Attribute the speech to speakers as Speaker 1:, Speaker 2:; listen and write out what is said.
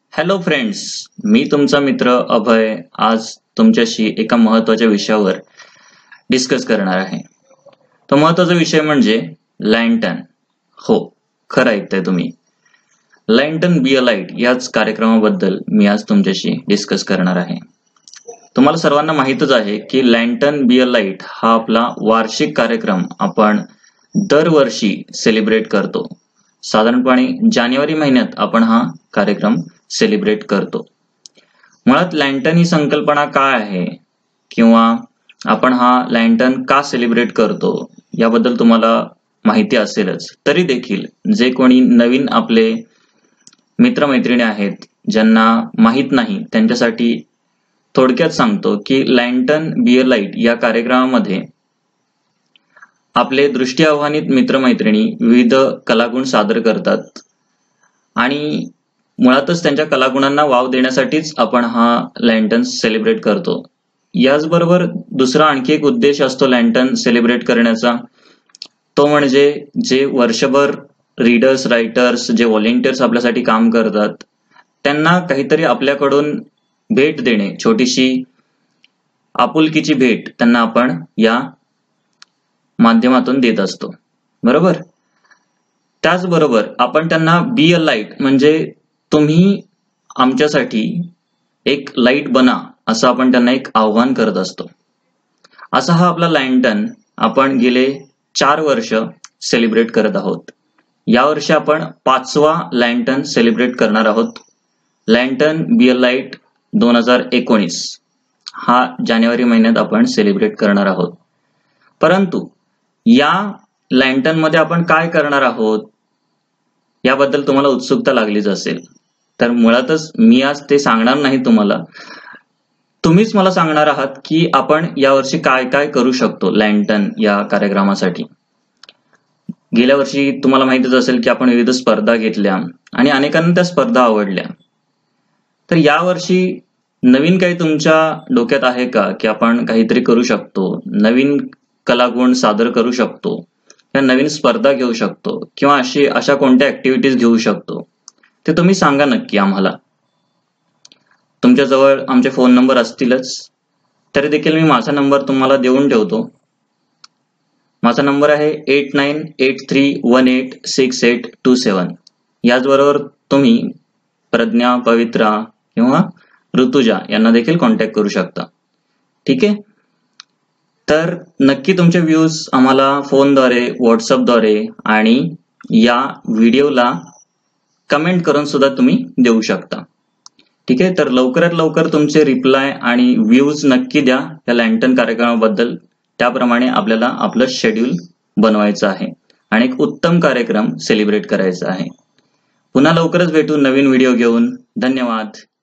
Speaker 1: Hello friends, मी तुमचा मित्र अभय आज तुमच्याशी एका महत्त्वाच्या विषयावर डिस्कस करणार आहे. तो महत्त्वाचा विषय म्हणजे लँटर्न. हो, खरं ऐकताय तुम्ही. लँटर्न बी अ लाईट याच कार्यक्रमाबद्दल मी आज तुमच्याशी डिस्कस करणार आहे. तुम्हाला सर्वांना माहीतच आहे की लँटर्न बी अ लाईट हा आपला वार्षिक कार्यक्रम आपण दरवर्षी सेलिब्रेट करतो. साधारणपणे जानेवारी महिन्यात आपण हा कार्यक्रम सेलिब्रेट करतो. मुळात लँटर्न ही संकल्पना काय आहे किंवा आपण हा लँटर्न का सेलिब्रेट करतो याबद्दल तुम्हाला माहिती असेलच. तरी देखील जे कोणी नवीन आपले मित्रमैत्रिणी आहेत ज्यांना माहीत नाही त्यांच्यासाठी थोडक्यात सांगतो की लँटर्न बी अ लाईट या कार्यक्रमामध्ये आपले दृष्टी आव्हानित मित्रमैत्रिणी विविध कलागुण सादर करतात आणि मुळातच त्यांच्या कलागुणांना वाव देण्यासाठीच आपण हा लँटर्न सेलिब्रेट करतो. याचबरोबर दुसरा आणखी एक उद्देश असतो लँटर्न सेलिब्रेट करण्याचा, तो म्हणजे जे वर्षभर रीडर्स, रायटर्स, जे व्हॉलेंटियर्स आपल्यासाठी काम करतात त्यांना काहीतरी आपल्याकडून भेट देणे, छोटीशी आपुलकीची भेट त्यांना आपण या माध्यमातून देत असतो, बरोबर. त्याचबरोबर आपण त्यांना बी अ लाईट म्हणजे तुम्ही आमच्यासाठी एक लाईट बना असं आपण त्यांना एक आव्हान करत असतो. असा हा आपला लँटर्न आपण गेले 4 वर्ष सेलिब्रेट करत आहोत. यावर्षी आपण 5वा लँटर्न सेलिब्रेट करणार आहोत. लँटर्न बी अ लाईट 2019 हा जानेवारी महिन्यात आपण सेलिब्रेट करणार आहोत. परंतु या लँटर्न मध्ये आपण काय करणार आहोत याबद्दल तुम्हाला उत्सुकता लागलीच असेल. तर मुळातच मी आज ते सांगणार नाही तुम्हाला, तुम्हीच मला सांगणार आहात की आपण यावर्षी काय काय करू शकतो लँटर्न या कार्यक्रमासाठी. गेल्या वर्षी तुम्हाला माहितच असेल की आपण विविध स्पर्धा घेतल्या आणि अनेकांना त्या स्पर्धा आवडल्या. तर यावर्षी नवीन काही तुमच्या डोक्यात आहे का की आपण काहीतरी करू शकतो, नवीन कलागुण सादर करू शकतो, या नवीन स्पर्धा घेऊ शकतो किंवा अशा कोणत्या ऍक्टिव्हिटीज घेऊ शकतो ते तुम्ही सांगा नक्की आम्हाला. तुमच्याजवळ आमचे फोन नंबर असतीलच, तरी देखील मी माझा नंबर तुम्हाला देऊन ठेवतो. माझा नंबर आहे 8983186827. याचबरोबर तुम्ही प्रज्ञा, पवित्रा किंवा ऋतुजा यांना देखील कॉन्टॅक्ट करू शकता. ठीक आहे. तर नक्की तुमचे व्ह्यूज आम्हाला फोनद्वारे, व्हॉट्सअपद्वारे आणि या व्हिडिओला कमेंट करून सुद्धा तुम्ही देऊ शकता. ठीक आहे. तर लवकरात लवकर तुमचे रिप्लाय आणि व्ह्यूज नक्की द्या या लँटर्न कार्यक्रमाबद्दल. त्याप्रमाणे आपल्याला आपलं शेड्यूल बनवायचं आहे आणि एक उत्तम कार्यक्रम सेलिब्रेट करायचा आहे. पुन्हा लवकरच भेटू नवीन व्हिडिओ घेऊन. धन्यवाद.